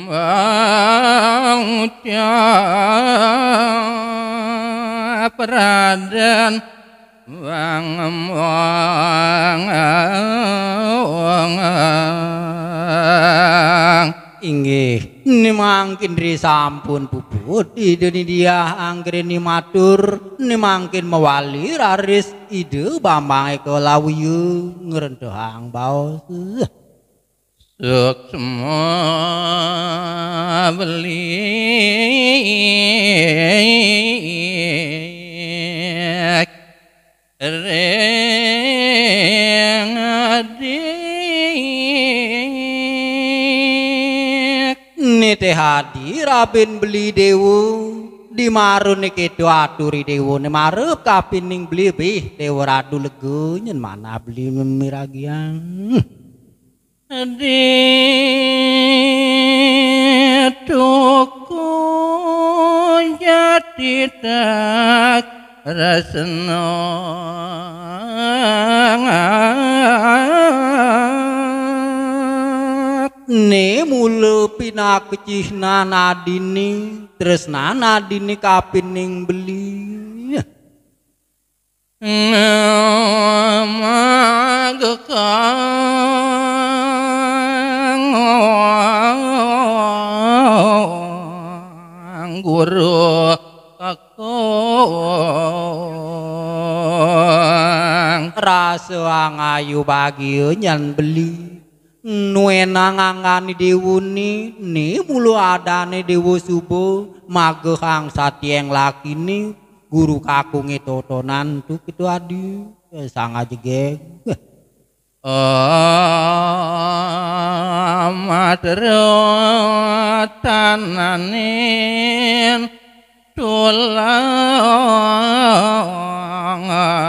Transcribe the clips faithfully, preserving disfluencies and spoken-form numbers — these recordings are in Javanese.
Pradan wangemang inggih nimangkin ri sampun puput ide dia anggere ni matur nimangkin mewali raris ide bambang eko lawiyu ngerendohang baos suksma beli reng adik nite hadir abin beli dewu di marun niki do aturi dewu ne marep kapining beli bih dewu radu lego nyen mana beli miragiang adik tuku jadi tak rasana ne mulu pinakecihna nadini tresna nadini kapining beli magekang guru kakong rasa ngayu bagi nyan beli nuena ngangani dewuni ni mulu adane dewu subuh magehang satieng laki ni guru kakung itu tonan tuh itu adi sangat jegeg matero-tananin tulang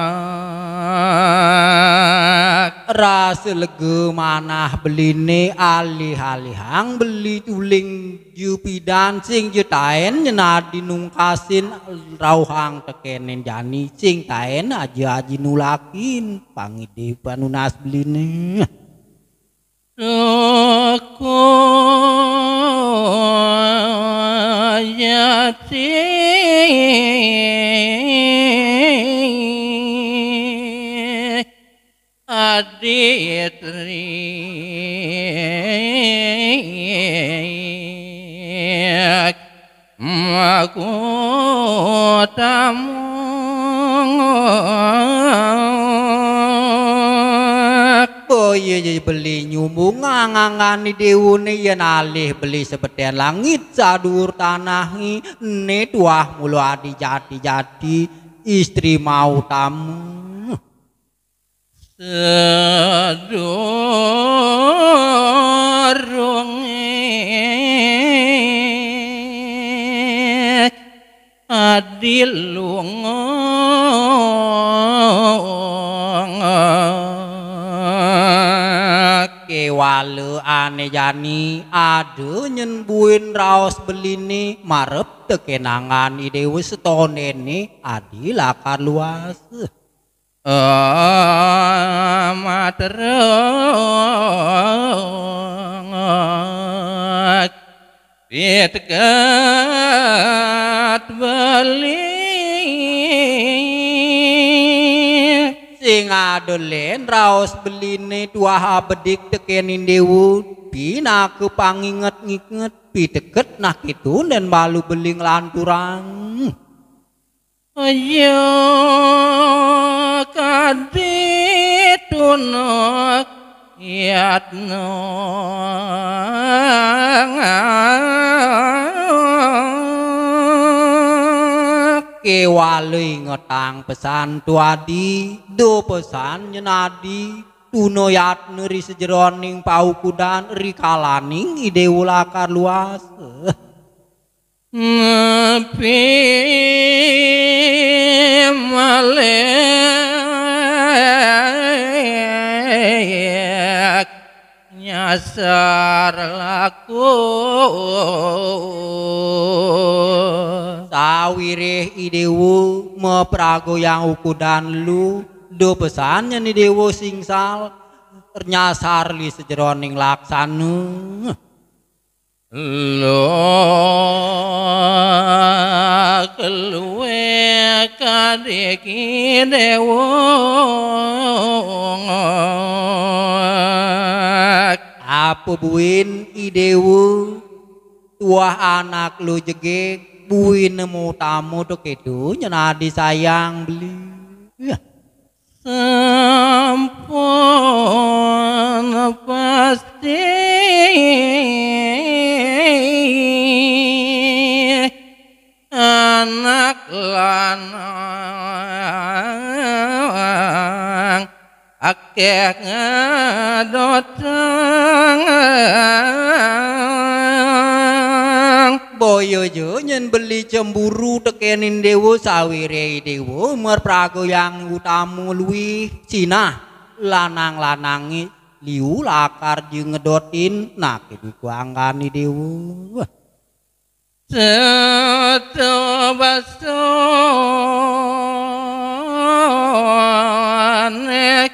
rasa lege manah beline alih-alihang beli tuling jupi dancing jutain nyenadi nungkasin rauhang tekenen jani sing taen aja aji nulakin pangide panunas beline aku yati aditri aku tamu boye beli nyumbung ngangani dewune yen alih beli sebeden langit sadur tanahi ne tuah mulu adi jati-jati istri mau tamu sedurunge adilung kewale ane jani ade nyenbuin raos beline marep tekenangan ide wis setonene adi lakar luas materong pitkat beli sing adolen raos beline tuah bedik tekenin dewu pina kepanginget nginget piteket nah kitu dan balu beling lanturang ayo kaditunak yatno kewali ngetang pesan tuadi do pesan nyenadi tuno yatno ri sejeroning paukudan ri kalaning ide ulakar luas Nepi malek nyasar laku sawireh idewu meprago yang ukudan lu do pesannya ni dewo singsal nyasar li sejeroning laksanu lo keluwe kadeki dewo apa buin idewu tuah anak lu jegek buin nemu tamu tuh kedu nyana disayang beli ya. Sampun pasti anak lanang akeh ngedotang boyo jo nyen beli cemburu tekenin dewo sawire dewo merprago yang utamu luwi Cina lanang-lanangi liu lakar jeung ngedotin nah kedu kuanggani dewo seto basonek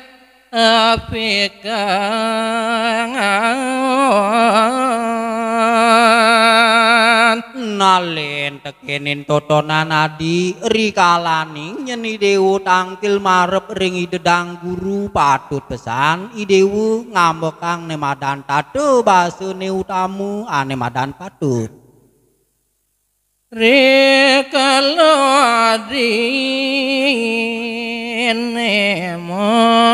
apikan nalen tekenin totonan adi rikalaning nyeni dewo tangkil marep ring dedang guru patut pesan idewu ngambekang nemadan tato baso ne utamu ane madan patut rikalo adinemo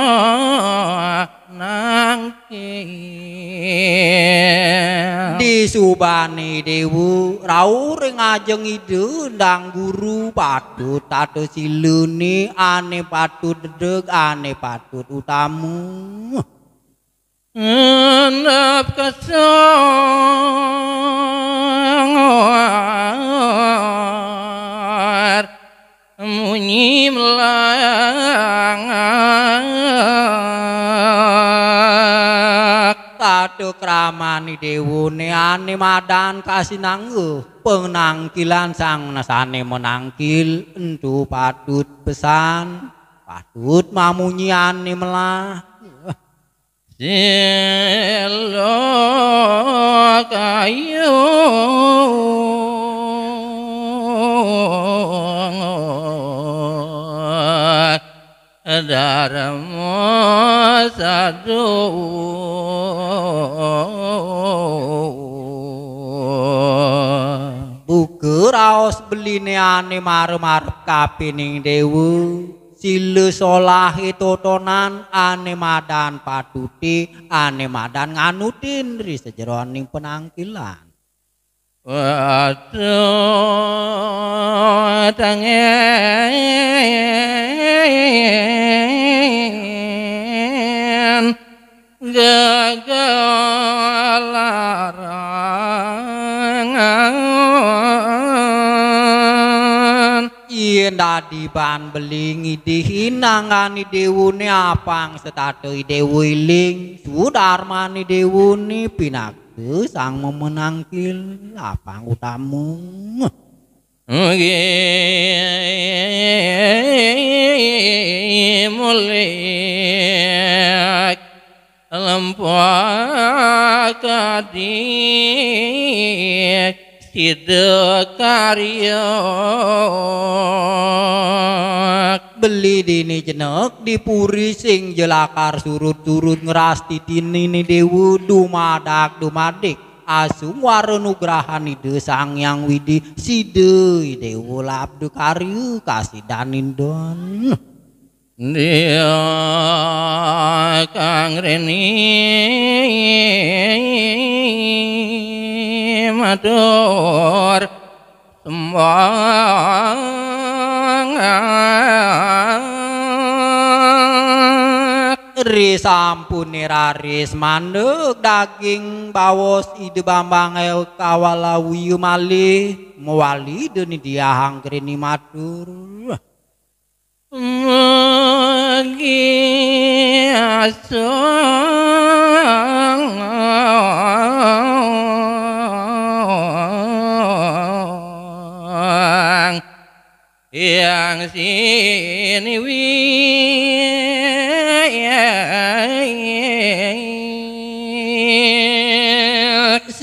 nangkil disubani dewu rau ring ajeng ide ndang guru patut tato silune ane patut dedeg ane patut utamu Ngendap kesongar munyi melangak tato kramani dewune ane madan kasinangguh penangkilan sang nasane menangkil entu patut pesan patut mamunyi ane melah Silo kayu darmo sadu buku raos beline ane marep-marep kapining dewu Sile solahi totonan ane madan patuti ane madan nganutin ri sejeroning penangkilan. Waduh tangen gagalarangan yen dadi ban belingi dihinangani dewune apang setatoi dewu iling sudarmani dewune pinake sang memenangkil apang utamu mulik lempah kadik sidekarya beli dini jenek dipuri sing jelakar surut-surut ngerasti tinini dewu dumadak dumadik asung warenugrahan ide sang yang widi side dewu labdu karyu kasih danindon dia kang reni matur sembang ri sampune raris mandeg daging bawos ide bambang el kawalawi malih mewali deni dia hanggreni matur Magi asong yang sini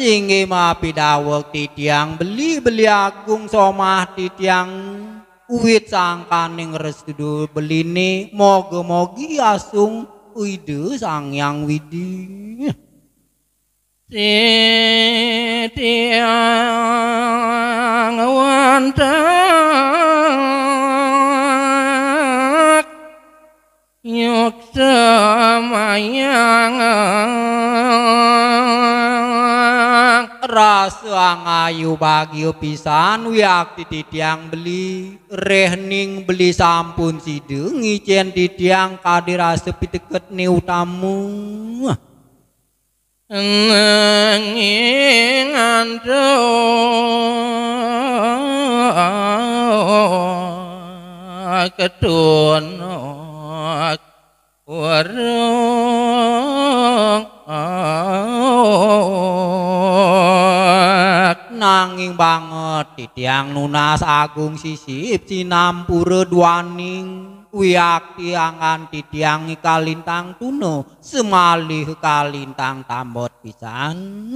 singge mapi dawek titiang beli beli agung somah titiang uwit sangkaning restu beline moga mogi asung uide sang yang widi titiang wantak nyuk semayang rasa ngayu bagio pisan wiak titiang beli rehning beli sampun sideng ngicen titiang kadirase piteket ni utamu nanging andhok kedonok warung nanging banget titiang nunas agung sisip sinampura dwaning wiak tiangan titiang kalintang tuno semalih kalintang tambot pisan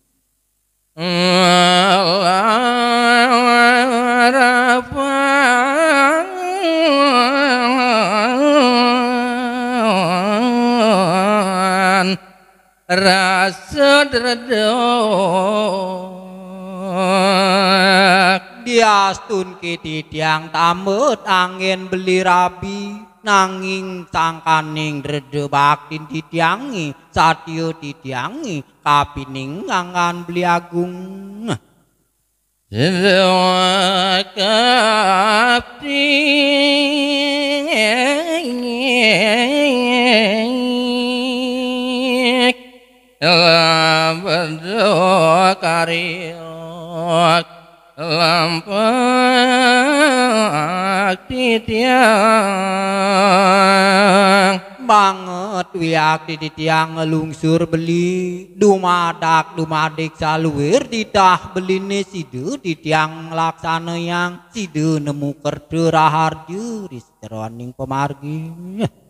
harapan rasa dredok diastun ke titiang tambet angin beli rabi nanging sangkaning drede baktin titiangi satyo titiangi kapining angan beli agung lampak titiang banget wiak titiang ngelungsur beli dumadak dumadik saluwer ditah beline side titiang laksana yang side nemu kerde raharju risteroning pemargi